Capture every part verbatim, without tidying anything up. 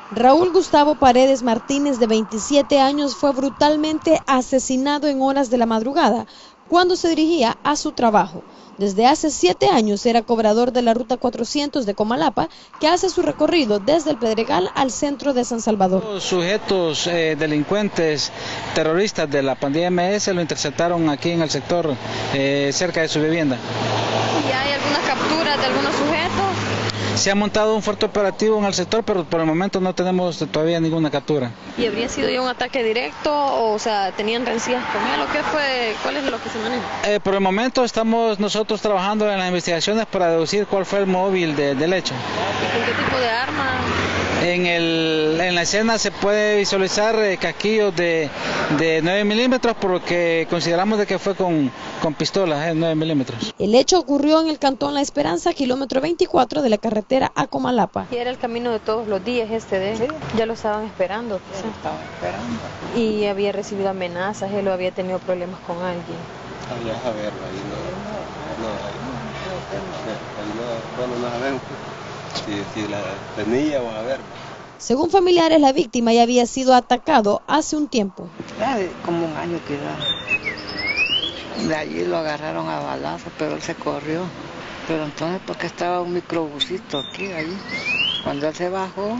Raúl Gustavo Paredes Martínez, de veintisiete años, fue brutalmente asesinado en horas de la madrugada cuando se dirigía a su trabajo. Desde hace siete años era cobrador de la ruta cuatrocientos de Comalapa, que hace su recorrido desde el Pedregal al centro de San Salvador. Los sujetos eh, delincuentes terroristas de la pandilla eme ese lo interceptaron aquí en el sector eh, cerca de su vivienda. ¿Y hay algunas capturas de algunos sujetos? Se ha montado un fuerte operativo en el sector, pero por el momento no tenemos todavía ninguna captura. ¿Y habría sido ya un ataque directo o, o sea, tenían rencillas con él o qué fue? ¿Cuál es lo que se maneja? Eh, por el momento estamos nosotros trabajando en las investigaciones para deducir cuál fue el móvil de, del hecho. ¿Y con qué tipo de arma? En, el, en la escena se puede visualizar eh, casquillos de, de nueve milímetros, porque consideramos de que fue con, con pistolas de eh, nueve milímetros. El hecho ocurrió en el cantón La Esperanza, kilómetro veinticuatro de la carretera a Comalapa. ¿Y era el camino de todos los días este de? Sí. Ya lo estaban esperando. Ya lo estaban esperando. ¿Y había recibido amenazas? ¿Él o había tenido problemas con alguien? Había a verlo, ahí no, no, ahí no, ahí no, bueno, no sabemos si, si la tenía o a ver. Según familiares, la víctima ya había sido atacado hace un tiempo. Ya como un año que era. De allí lo agarraron a balazos, pero él se corrió. Pero entonces, porque estaba un microbusito aquí, ahí. Cuando él se bajó,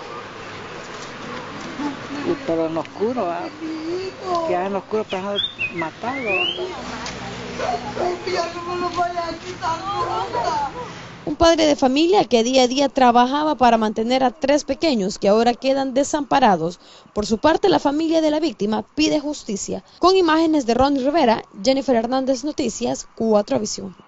y, pero en oscuro, ¿eh? Ya en oscuro pensaba matarlo. Un padre de familia que día a día trabajaba para mantener a tres pequeños que ahora quedan desamparados. Por su parte, la familia de la víctima pide justicia. Con imágenes de Ronnie Rivera, Jennifer Hernández, Noticias cuatro Visión.